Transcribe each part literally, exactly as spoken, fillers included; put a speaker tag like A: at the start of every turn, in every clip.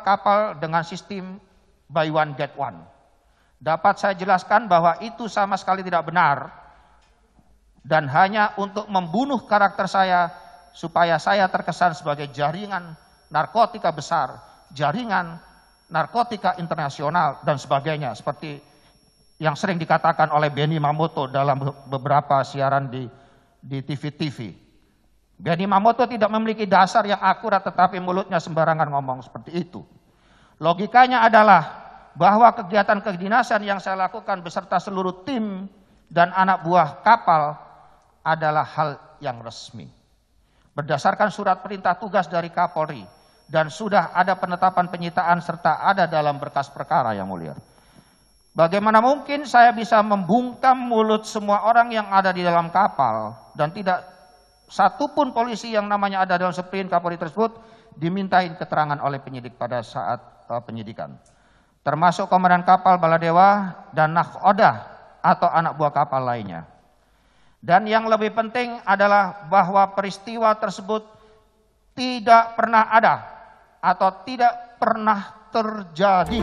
A: kapal dengan sistem buy one get one. Dapat saya jelaskan bahwa itu sama sekali tidak benar dan hanya untuk membunuh karakter saya supaya saya terkesan sebagai jaringan narkotika besar, jaringan narkotika internasional dan sebagainya, seperti yang sering dikatakan oleh Benny Mamoto dalam beberapa siaran di di T V-T V. Benny Mamoto tidak memiliki dasar yang akurat, tetapi mulutnya sembarangan ngomong seperti itu. Logikanya adalah bahwa kegiatan kedinasan yang saya lakukan beserta seluruh tim dan anak buah kapal adalah hal yang resmi. Berdasarkan surat perintah tugas dari Kapolri dan sudah ada penetapan penyitaan serta ada dalam berkas perkara yang mulia. Bagaimana mungkin saya bisa membungkam mulut semua orang yang ada di dalam kapal dan tidak satupun polisi yang namanya ada dalam sprint Kapolri tersebut dimintain keterangan oleh penyidik pada saat uh, penyidikan. Termasuk komandan kapal Baladewa dan Nakhoda atau anak buah kapal lainnya. Dan yang lebih penting adalah bahwa peristiwa tersebut tidak pernah ada atau tidak pernah terjadi.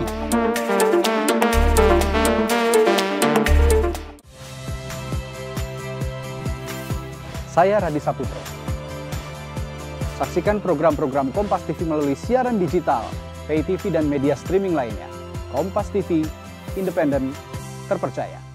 B: Saya Radi Saputro. Saksikan program-program Kompas T V melalui siaran digital, pay T V dan media streaming lainnya. Kompas T V, independen, terpercaya.